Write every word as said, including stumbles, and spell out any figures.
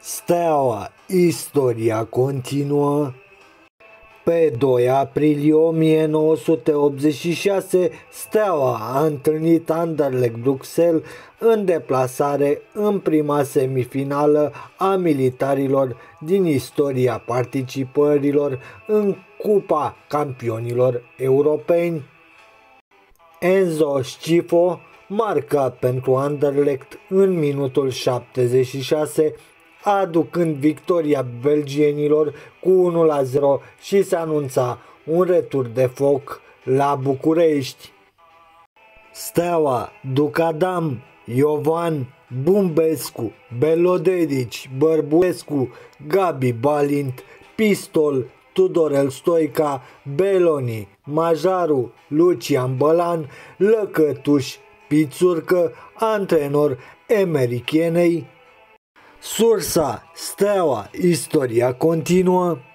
Steaua, istoria continuă. Pe doi aprilie o mie nouă sute optzeci și șase, Steaua a întâlnit Anderlecht Bruxelles în deplasare în prima semifinală a militarilor din istoria participărilor în Cupa Campionilor Europeni. Enzo Scifo marca pentru Anderlecht în minutul șaptezeci și șase, aducând victoria belgienilor cu unu la zero și se anunța un retur de foc la București. Steaua, Ducadam, Iovan, Bumbescu, Belodedici, Bărbulescu, Gabi Balint, Pistol, Tudorel Stoica, Beloni, Majaru, Lucian Bălan, Lăcătuș, Pițurcă, antrenor Emerick Enei. Sursa: Steaua, istoria continuă.